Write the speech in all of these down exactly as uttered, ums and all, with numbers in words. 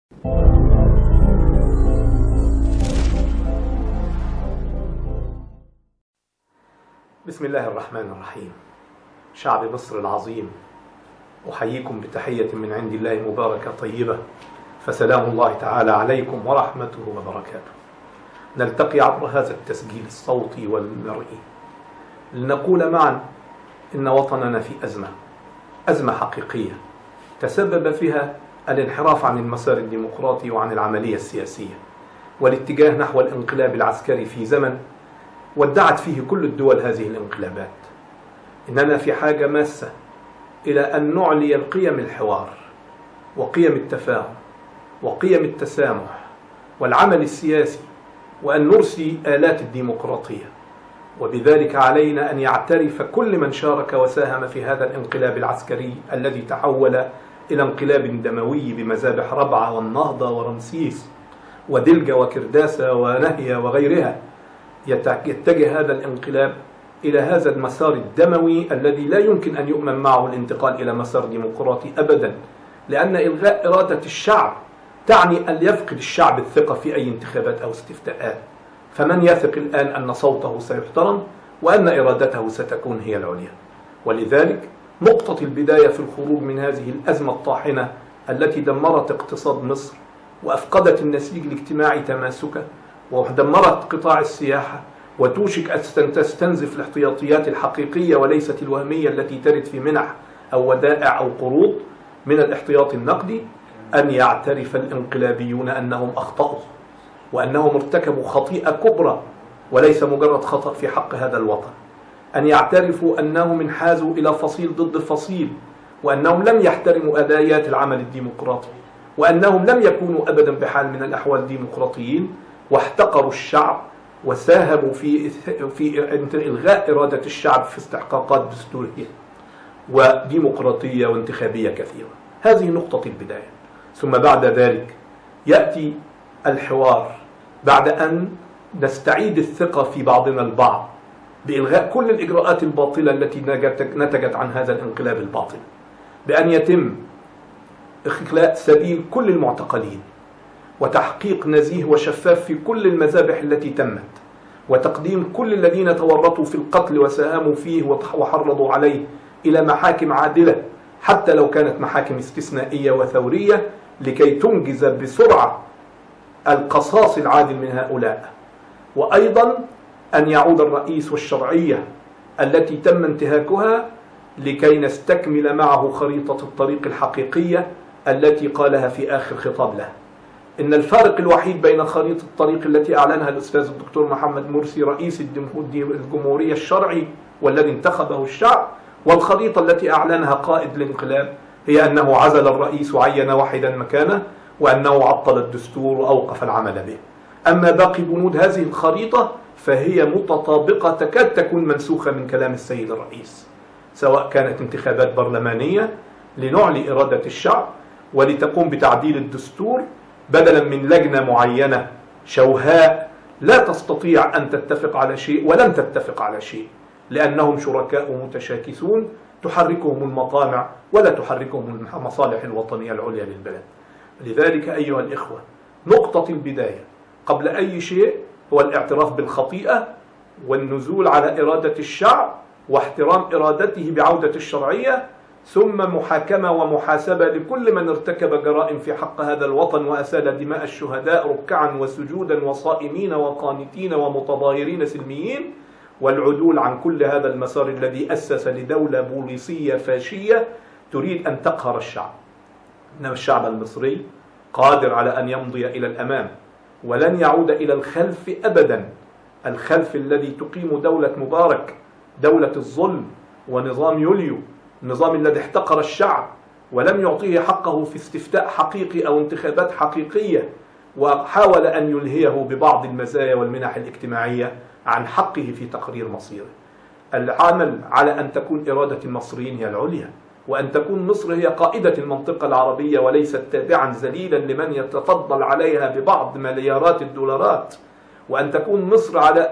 بسم الله الرحمن الرحيم. شعب مصر العظيم، أحييكم بتحية من عند الله مباركة طيبة، فسلام الله تعالى عليكم ورحمته وبركاته. نلتقي عبر هذا التسجيل الصوتي والمرئي لنقول معا إن وطننا في أزمة أزمة حقيقية تسبب فيها الانحراف عن المسار الديمقراطي وعن العملية السياسية والاتجاه نحو الانقلاب العسكري في زمن ودعت فيه كل الدول هذه الانقلابات. إننا في حاجة ماسة إلى أن نعلي القيم الحوار وقيم التفاهم وقيم التسامح والعمل السياسي، وأن نرسي آلات الديمقراطية. وبذلك علينا أن يعترف كل من شارك وساهم في هذا الانقلاب العسكري الذي تحول إلى انقلاب دموي بمذابح ربعة والنهضة ورمسيس ودلجة وكرداسة ونهية وغيرها. يتجه هذا الانقلاب إلى هذا المسار الدموي الذي لا يمكن أن يؤمن معه الانتقال إلى مسار ديمقراطي أبدا، لأن إلغاء إرادة الشعب تعني أن يفقد الشعب الثقة في أي انتخابات أو استفتاءات. فمن يثق الآن أن صوته سيحترم وأن إرادته ستكون هي العليا؟ ولذلك نقطة البداية في الخروج من هذه الأزمة الطاحنة التي دمرت اقتصاد مصر وأفقدت النسيج الاجتماعي تماسكه ودمرت قطاع السياحة وتوشك أن تستنزف الاحتياطيات الحقيقية وليست الوهمية التي ترد في منح أو ودائع أو قروض من الاحتياط النقدي، أن يعترف الانقلابيون أنهم أخطأوا وأنهم ارتكبوا خطيئة كبرى وليس مجرد خطأ في حق هذا الوطن، أن يعترفوا أنهم انحازوا إلى فصيل ضد فصيل، وأنهم لم يحترموا آليات العمل الديمقراطي، وأنهم لم يكونوا أبدا بحال من الأحوال ديمقراطيين، واحتقروا الشعب وساهموا في في إلغاء إرادة الشعب في استحقاقات دستورية وديمقراطية وانتخابية كثيرة. هذه نقطة البداية. ثم بعد ذلك يأتي الحوار بعد أن نستعيد الثقة في بعضنا البعض بإلغاء كل الإجراءات الباطلة التي نتجت عن هذا الانقلاب الباطل، بأن يتم إخلاء سبيل كل المعتقلين وتحقيق نزيه وشفاف في كل المذابح التي تمت، وتقديم كل الذين تورطوا في القتل وساهموا فيه وحرضوا عليه إلى محاكم عادلة حتى لو كانت محاكم استثنائية وثورية، لكي تنجز بسرعة القصاص العادل من هؤلاء. وأيضا أن يعود الرئيس والشرعية التي تم انتهاكها لكي نستكمل معه خريطة الطريق الحقيقية التي قالها في آخر خطاب له. إن الفارق الوحيد بين خريطة الطريق التي أعلنها الأستاذ الدكتور محمد مرسي رئيس الجمهورية الشرعي والذي انتخبه الشعب والخريطة التي أعلنها قائد الانقلاب هي أنه عزل الرئيس وعين واحدا مكانه، وأنه عطل الدستور وأوقف العمل به. أما باقي بنود هذه الخريطة فهي متطابقة تكاد تكون منسوخة من كلام السيد الرئيس، سواء كانت انتخابات برلمانية لنعلي إرادة الشعب ولتقوم بتعديل الدستور بدلا من لجنة معينة شوهاء لا تستطيع أن تتفق على شيء ولن تتفق على شيء، لأنهم شركاء متشاكسون تحركهم المطامع ولا تحركهم المصالح الوطنية العليا للبلد. لذلك أيها الإخوة، نقطة البداية قبل أي شيء هو الاعتراف بالخطيئة والنزول على إرادة الشعب واحترام إرادته بعودة الشرعية، ثم محاكمة ومحاسبة لكل من ارتكب جرائم في حق هذا الوطن وأسال دماء الشهداء ركعا وسجودا وصائمين وقانتين ومتظاهرين سلميين، والعدول عن كل هذا المسار الذي أسس لدولة بوليسية فاشية تريد أن تقهر الشعب. إنما الشعب المصري قادر على أن يمضي إلى الأمام ولن يعود إلى الخلف أبدا، الخلف الذي تقيم دولة مبارك، دولة الظلم ونظام يوليو، النظام الذي احتقر الشعب ولم يعطيه حقه في استفتاء حقيقي أو انتخابات حقيقية، وحاول أن يلهيه ببعض المزايا والمنح الاجتماعية عن حقه في تقرير مصيره. العمل على أن تكون إرادة المصريين هي العليا، وأن تكون مصر هي قائدة المنطقة العربية وليست تابعا ذليلا لمن يتفضل عليها ببعض مليارات الدولارات، وأن تكون مصر على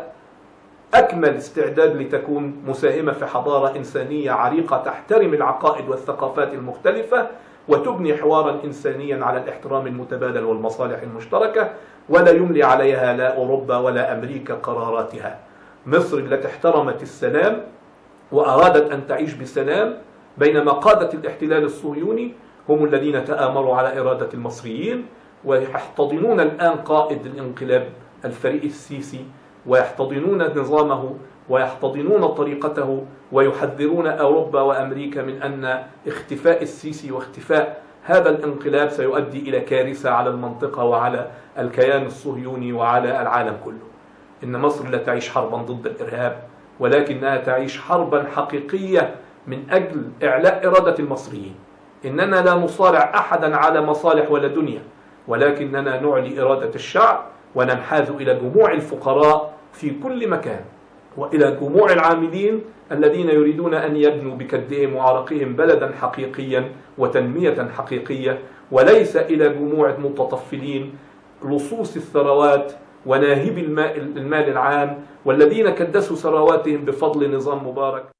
أكمل استعداد لتكون مساهمة في حضارة إنسانية عريقة تحترم العقائد والثقافات المختلفة، وتبني حوارا إنسانيا على الاحترام المتبادل والمصالح المشتركة، ولا يملي عليها لا أوروبا ولا أمريكا قراراتها. مصر التي احترمت السلام وأرادت أن تعيش بسلام، بينما قادة الاحتلال الصهيوني هم الذين تآمروا على إرادة المصريين، ويحتضنون الآن قائد الانقلاب الفريق السيسي، ويحتضنون نظامه ويحتضنون طريقته، ويحذرون أوروبا وأمريكا من أن اختفاء السيسي واختفاء هذا الانقلاب سيؤدي إلى كارثة على المنطقة وعلى الكيان الصهيوني وعلى العالم كله. إن مصر لا تعيش حربا ضد الإرهاب، ولكنها تعيش حربا حقيقية من أجل إعلاء إرادة المصريين. إننا لا نصارع أحدا على مصالح ولا دنيا، ولكننا نعلي إرادة الشعب وننحاز إلى جموع الفقراء في كل مكان، وإلى جموع العاملين الذين يريدون أن يبنوا بكدهم وعرقهم بلدا حقيقيا وتنمية حقيقية، وليس إلى جموع المتطفلين لصوص الثروات وناهبي المال العام، والذين كدسوا ثرواتهم بفضل نظام مبارك.